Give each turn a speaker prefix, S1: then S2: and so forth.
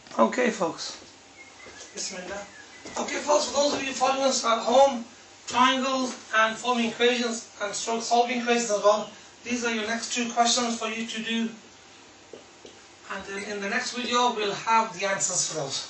S1: Okay folks, Bismillah. Okay folks, for those of you following us at home, triangles and forming equations and stroke solving equations as well, these are your next two questions for you to do, and then in the next video we'll have the answers for those.